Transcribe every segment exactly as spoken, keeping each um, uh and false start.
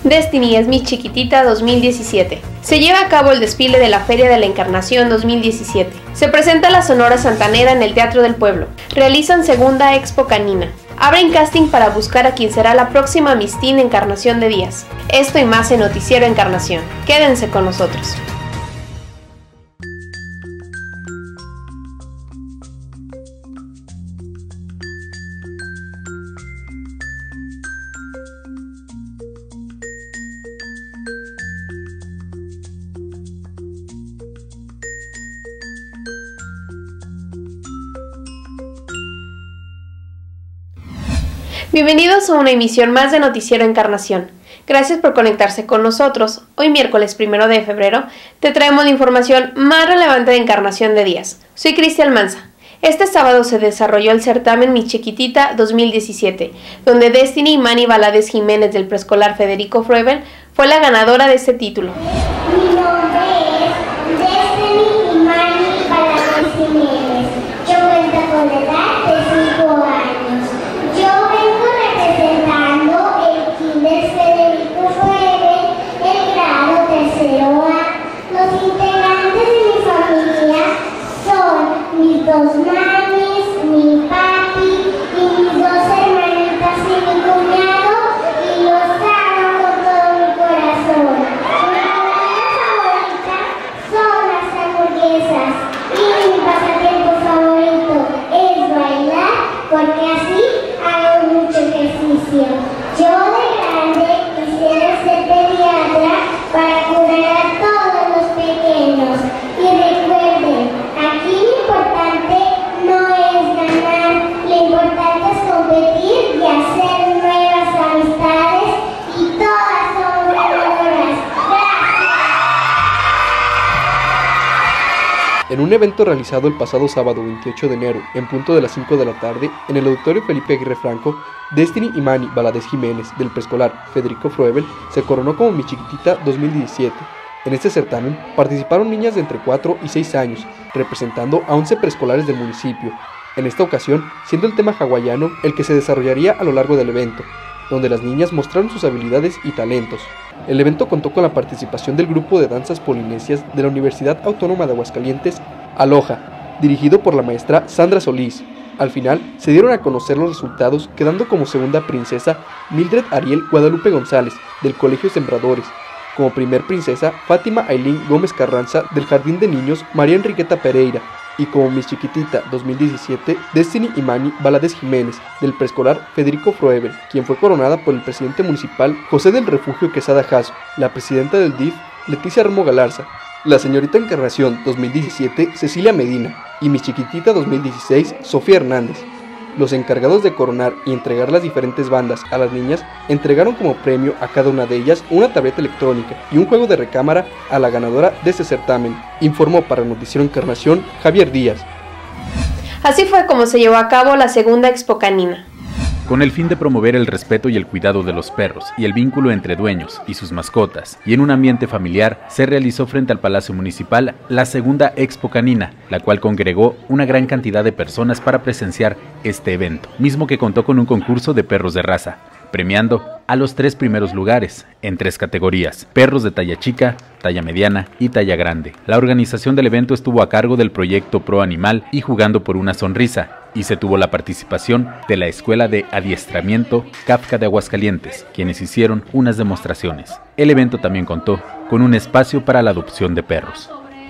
Destiny es mi chiquitita dos mil diecisiete. Se lleva a cabo el desfile de la Feria de la Encarnación dos mil diecisiete. Se presenta la Sonora Santanera en el Teatro del Pueblo. Realizan segunda Expo Canina. Abren casting para buscar a quien será la próxima Miss Teen Encarnación de Díaz. Esto y más en Noticiero Encarnación. Quédense con nosotros. Bienvenidos a una emisión más de Noticiero Encarnación. Gracias por conectarse con nosotros. Hoy miércoles primero de febrero te traemos la información más relevante de Encarnación de Díaz. Soy Cristi Almanza. Este sábado se desarrolló el certamen Mi Chiquitita dos mil diecisiete, donde Destiny Imani Valadez Jiménez del preescolar Federico Froebel fue la ganadora de este título. Mi nombre es Destiny Imani Valadez Jiménez. Yo cuento con la edad de cinco años. Yo vengo representando el Kinder Federico Froebel, el grado tercero A. Los integrantes de mi familia son mis dos mamis, mi papi y mis dos hermanitas y mi cuñado, y los amo con todo mi corazón. Mi comida favorita son las hamburguesas y mi pasatiempo favorito es bailar, porque así hago mucho ejercicio. Yo de grande quisiera ser pediatra para curar a todos los pequeños. Y recuerden, aquí lo importante no es ganar, lo importante es competir y hacer nuevas amistades, y todas son ganadoras. ¡Gracias! En un evento realizado el pasado sábado veintiocho de enero, en punto de las cinco de la tarde, en el Auditorio Felipe Aguirre Franco, Destiny Imani Valadez Jiménez, del preescolar Federico Froebel, se coronó como Mi Chiquitita dos mil diecisiete. En este certamen participaron niñas de entre cuatro y seis años, representando a once preescolares del municipio, en esta ocasión siendo el tema hawaiano el que se desarrollaría a lo largo del evento, donde las niñas mostraron sus habilidades y talentos. El evento contó con la participación del grupo de danzas polinesias de la Universidad Autónoma de Aguascalientes, Aloha, dirigido por la maestra Sandra Solís. Al final se dieron a conocer los resultados, quedando como segunda princesa Mildred Ariel Guadalupe González, del Colegio Sembradores; como primer princesa Fátima Ailín Gómez Carranza, del Jardín de Niños María Enriqueta Pereira; y como Miss Chiquitita dos mil diecisiete, Destiny Imani Valadez Jiménez, del preescolar Federico Froebel, quien fue coronada por el presidente municipal José del Refugio Quesada Jasso, la presidenta del D I F Leticia Romo Galarza, la señorita Encarnación dos mil diecisiete Cecilia Medina y Miss Chiquitita dos mil dieciséis Sofía Hernández. Los encargados de coronar y entregar las diferentes bandas a las niñas entregaron como premio a cada una de ellas una tableta electrónica y un juego de recámara a la ganadora de este certamen, informó para Noticiero Encarnación Javier Díaz. Así fue como se llevó a cabo la segunda Expo Canina. Con el fin de promover el respeto y el cuidado de los perros y el vínculo entre dueños y sus mascotas, y en un ambiente familiar, se realizó frente al Palacio Municipal la segunda Expo Canina, la cual congregó una gran cantidad de personas para presenciar este evento, mismo que contó con un concurso de perros de raza, premiando a los tres primeros lugares en tres categorías: perros de talla chica, talla mediana y talla grande. La organización del evento estuvo a cargo del proyecto Pro Animal y Jugando por una Sonrisa, y se tuvo la participación de la Escuela de Adiestramiento Kafka de Aguascalientes, quienes hicieron unas demostraciones. El evento también contó con un espacio para la adopción de perros.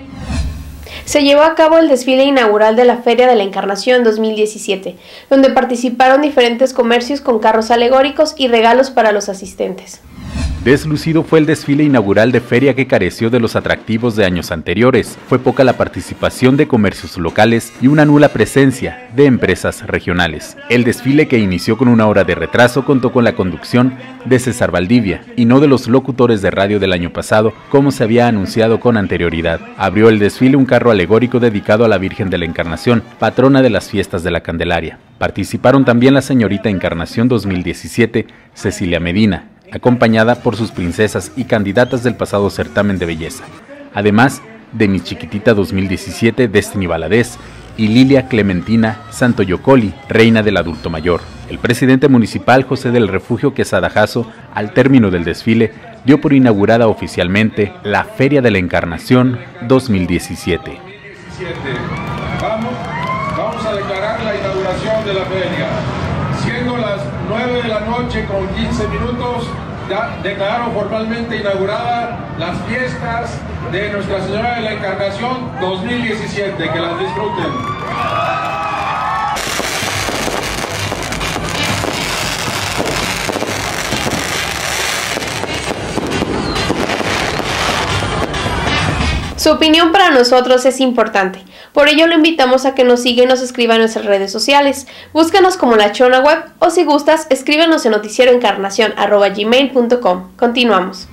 Se llevó a cabo el desfile inaugural de la Feria de la Encarnación dos mil diecisiete, donde participaron diferentes comercios con carros alegóricos y regalos para los asistentes. Deslucido fue el desfile inaugural de feria, que careció de los atractivos de años anteriores. Fue poca la participación de comercios locales y una nula presencia de empresas regionales. El desfile, que inició con una hora de retraso, contó con la conducción de César Valdivia y no de los locutores de radio del año pasado, como se había anunciado con anterioridad. Abrió el desfile un carro alegórico dedicado a la Virgen de la Encarnación, patrona de las fiestas de la Candelaria. Participaron también la señorita Encarnación dos mil diecisiete, Cecilia Medina, acompañada por sus princesas y candidatas del pasado certamen de belleza, además de Mi Chiquitita dos mil diecisiete, Destiny Valadez, y Lilia Clementina Santoyocoli, reina del adulto mayor. El presidente municipal José del Refugio Quesada Jasso, al término del desfile, dio por inaugurada oficialmente la Feria de la Encarnación dos mil diecisiete. Vamos, vamos a declarar la inauguración de la feria. Siendo las nueve de la noche con quince minutos, ya declaro formalmente inaugurada las fiestas de Nuestra Señora de la Encarnación dos mil diecisiete. Que las disfruten. Su opinión para nosotros es importante, por ello lo invitamos a que nos siga y nos escriba en nuestras redes sociales. Búscanos como La Chona Web o si gustas, escríbenos en noticieroencarnación arroba gmail punto com. Continuamos.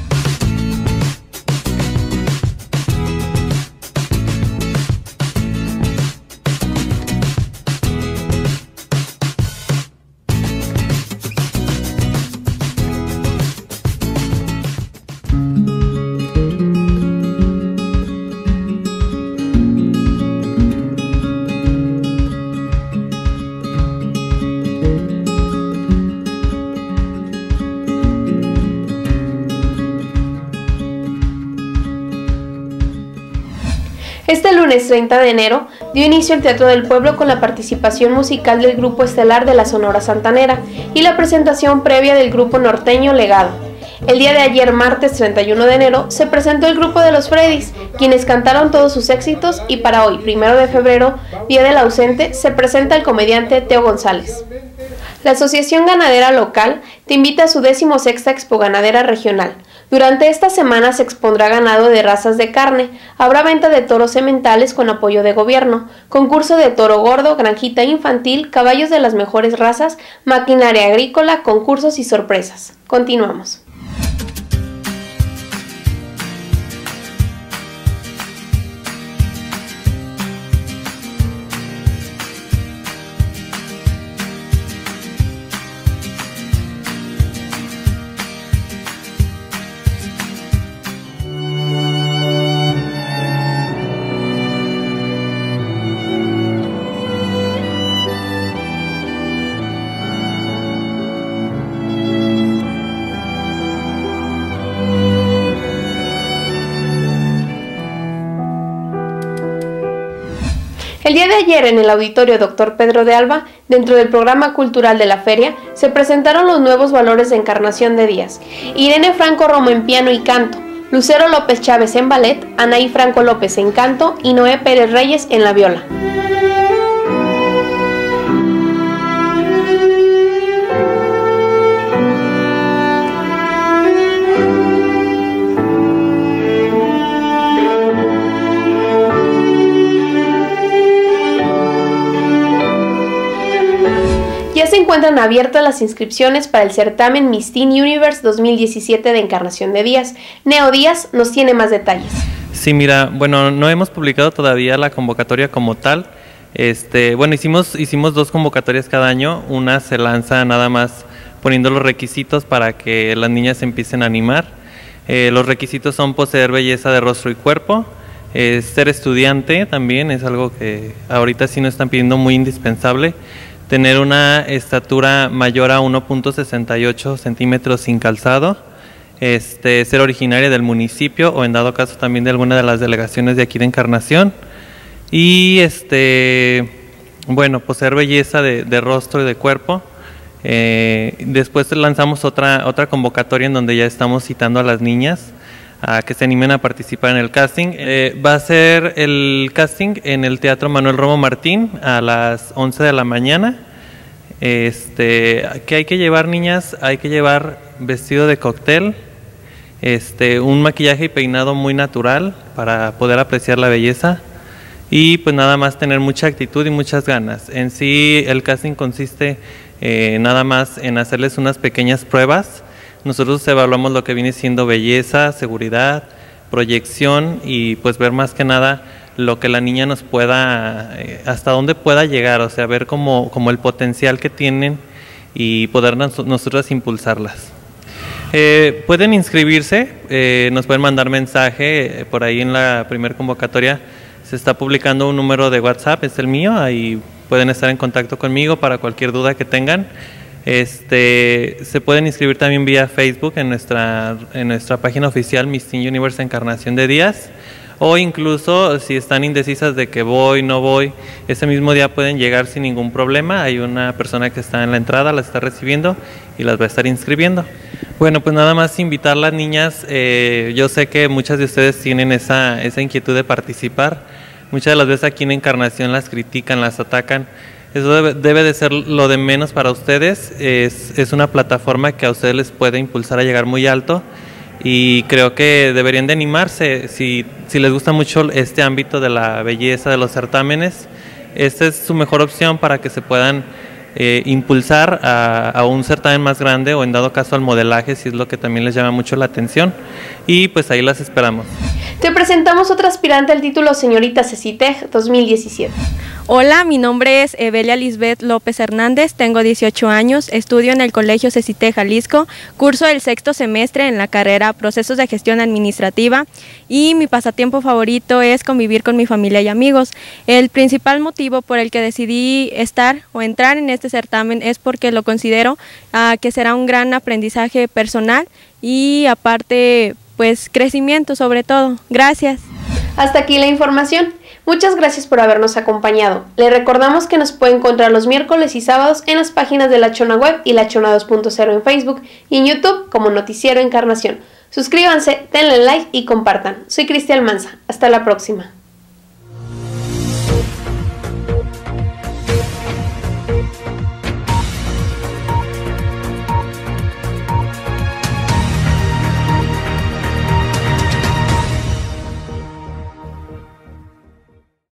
Este lunes treinta de enero dio inicio el Teatro del Pueblo con la participación musical del Grupo Estelar de la Sonora Santanera y la presentación previa del grupo norteño Legado. El día de ayer, martes treinta y uno de enero, se presentó el grupo de los Freddys, quienes cantaron todos sus éxitos, y para hoy, primero de febrero, Día del Ausente, se presenta el comediante Teo González. La Asociación Ganadera Local te invita a su decimosexta Expo Ganadera Regional. Durante esta semana se expondrá ganado de razas de carne, habrá venta de toros sementales con apoyo de gobierno, concurso de toro gordo, granjita infantil, caballos de las mejores razas, maquinaria agrícola, concursos y sorpresas. Continuamos. El día de ayer en el auditorio doctor Pedro de Alba, dentro del programa cultural de la feria, se presentaron los nuevos valores de Encarnación de Díaz. Irene Franco Romo en piano y canto, Lucero López Chávez en ballet, Anaí Franco López en canto y Noé Pérez Reyes en la viola. Ya se encuentran abiertas las inscripciones para el certamen Miss Teen Universe dos mil diecisiete de Encarnación de Díaz. Neo Díaz nos tiene más detalles. Sí, mira, bueno, no hemos publicado todavía la convocatoria como tal. Este, bueno, hicimos, hicimos dos convocatorias cada año. Una se lanza nada más poniendo los requisitos para que las niñas se empiecen a animar. Eh, los requisitos son poseer belleza de rostro y cuerpo, eh, ser estudiante también, es algo que ahorita sí nos están pidiendo muy indispensable. Tener una estatura mayor a uno punto sesenta y ocho centímetros sin calzado, este, ser originaria del municipio o en dado caso también de alguna de las delegaciones de aquí de Encarnación y este, bueno, poseer belleza de, de rostro y de cuerpo. Eh, después lanzamos otra, otra convocatoria en donde ya estamos citando a las niñas a que se animen a participar en el casting. Eh, va a ser el casting en el Teatro Manuel Romo Martín a las once de la mañana. Este, ¿qué hay que llevar, niñas? Hay que llevar vestido de cóctel, este, un maquillaje y peinado muy natural para poder apreciar la belleza y pues nada más tener mucha actitud y muchas ganas. En sí el casting consiste eh, nada más en hacerles unas pequeñas pruebas. Nosotros evaluamos lo que viene siendo belleza, seguridad, proyección y pues ver más que nada lo que la niña nos pueda, eh, hasta dónde pueda llegar, o sea, ver como, como el potencial que tienen y poder nos, nosotros impulsarlas. Eh, pueden inscribirse, eh, nos pueden mandar mensaje eh, por ahí en la primera convocatoria, se está publicando un número de WhatsApp, es el mío, ahí pueden estar en contacto conmigo para cualquier duda que tengan. Este, se pueden inscribir también vía Facebook en nuestra, en nuestra página oficial Miss Teen Universe Encarnación de Díaz, o incluso si están indecisas de que voy, no voy, ese mismo día pueden llegar sin ningún problema. Hay una persona que está en la entrada, las está recibiendo y las va a estar inscribiendo. Bueno, pues nada más invitar a las niñas, eh, yo sé que muchas de ustedes tienen esa, esa inquietud de participar, muchas de las veces aquí en Encarnación las critican, las atacan. Eso debe, debe de ser lo de menos para ustedes, es, es una plataforma que a ustedes les puede impulsar a llegar muy alto y creo que deberían de animarse. Si, si les gusta mucho este ámbito de la belleza, de los certámenes, esta es su mejor opción para que se puedan eh, impulsar a, a un certamen más grande o en dado caso al modelaje, si es lo que también les llama mucho la atención, y pues ahí las esperamos. Te presentamos otra aspirante al título Señorita CECITEG dos mil diecisiete. Hola, mi nombre es Evelia Lisbeth López Hernández, tengo dieciocho años, estudio en el Colegio CECITEG Jalisco, curso el sexto semestre en la carrera Procesos de Gestión Administrativa y mi pasatiempo favorito es convivir con mi familia y amigos. El principal motivo por el que decidí estar o entrar en este certamen es porque lo considero uh, que será un gran aprendizaje personal y aparte pues crecimiento sobre todo. Gracias. Hasta aquí la información. Muchas gracias por habernos acompañado. Le recordamos que nos puede encontrar los miércoles y sábados en las páginas de La Chona Web y La Chona dos punto cero en Facebook y en YouTube como Noticiero Encarnación. Suscríbanse, denle like y compartan. Soy Cristian Almanza. Hasta la próxima.